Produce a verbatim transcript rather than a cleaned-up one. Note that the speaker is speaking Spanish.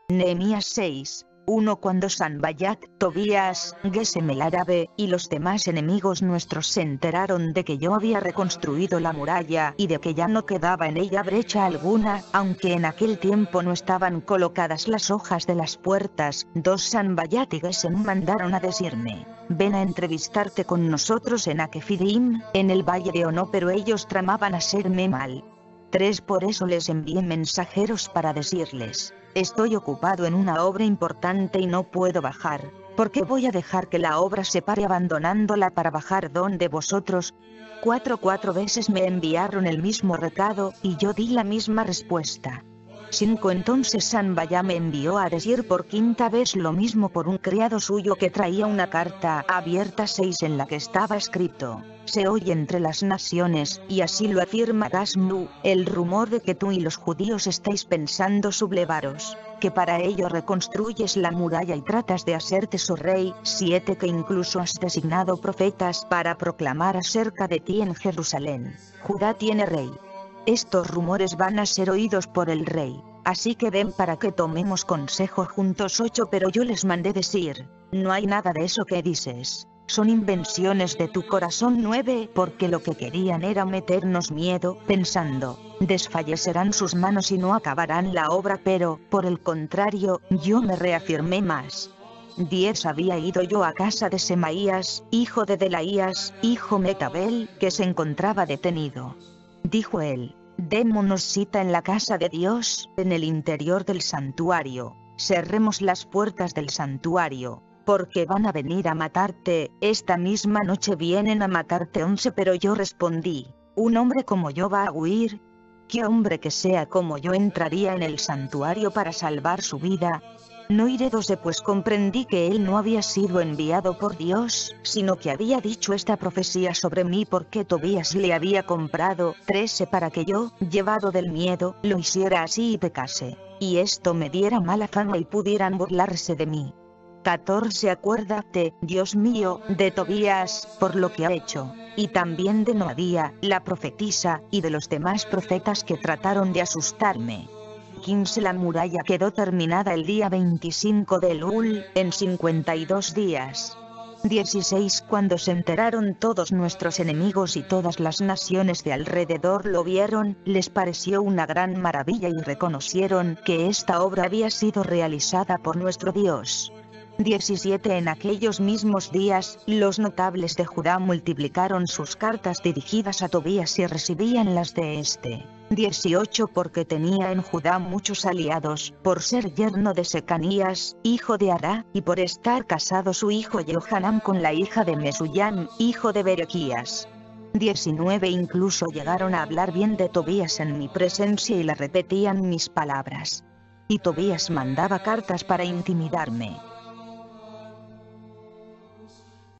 Nehemías seis, uno Cuando Sanballat, Tobías, Gesem el árabe, y los demás enemigos nuestros se enteraron de que yo había reconstruido la muralla y de que ya no quedaba en ella brecha alguna, aunque en aquel tiempo no estaban colocadas las hojas de las puertas, dos Sanballat y Gesem mandaron a decirme: ven a entrevistarte con nosotros en Akefidim, en el valle de Ono, pero ellos tramaban hacerme mal. tres Por eso les envié mensajeros para decirles: estoy ocupado en una obra importante y no puedo bajar. ¿Por qué voy a dejar que la obra se pare abandonándola para bajar donde vosotros? Cuatro cuatro veces me enviaron el mismo recado, y yo di la misma respuesta. cinco Entonces Sanballat me envió a decir por quinta vez lo mismo por un criado suyo que traía una carta abierta. seis En la que estaba escrito: se oye entre las naciones, y así lo afirma Gasmu, el rumor de que tú y los judíos estáis pensando sublevaros, que para ello reconstruyes la muralla y tratas de hacerte su rey. siete Que incluso has designado profetas para proclamar acerca de ti en Jerusalén: Judá tiene rey. Estos rumores van a ser oídos por el rey, así que ven para que tomemos consejo juntos. ocho Pero yo les mandé decir: no hay nada de eso que dices, son invenciones de tu corazón. nueve Porque lo que querían era meternos miedo, pensando: desfallecerán sus manos y no acabarán la obra, pero, por el contrario, yo me reafirmé más. diez Había ido yo a casa de Semaías, hijo de Delaías, hijo Metabel, que se encontraba detenido. Dijo él: démonos cita en la casa de Dios, en el interior del santuario, cerremos las puertas del santuario, porque van a venir a matarte. Esta misma noche vienen a matarte. once Pero yo respondí: ¿un hombre como yo va a huir? ¿Qué hombre que sea como yo entraría en el santuario para salvar su vida? No iré. doce Pues comprendí que él no había sido enviado por Dios, sino que había dicho esta profecía sobre mí porque Tobías le había comprado. trece Para que yo, llevado del miedo, lo hiciera así y pecase, y esto me diera mala fama y pudieran burlarse de mí. catorce Acuérdate, Dios mío, de Tobías, por lo que ha hecho, y también de Noadía, la profetisa, y de los demás profetas que trataron de asustarme. quince La muralla quedó terminada el día veinticinco de Elul, en cincuenta y dos días. dieciséis Cuando se enteraron todos nuestros enemigos y todas las naciones de alrededor lo vieron, les pareció una gran maravilla y reconocieron que esta obra había sido realizada por nuestro Dios. diecisiete En aquellos mismos días, los notables de Judá multiplicaron sus cartas dirigidas a Tobías y recibían las de este. dieciocho Porque tenía en Judá muchos aliados, por ser yerno de Secanías, hijo de Adá, y por estar casado su hijo Johanán con la hija de Mesuyam, hijo de Berequías. diecinueve Incluso llegaron a hablar bien de Tobías en mi presencia y le repetían mis palabras. Y Tobías mandaba cartas para intimidarme.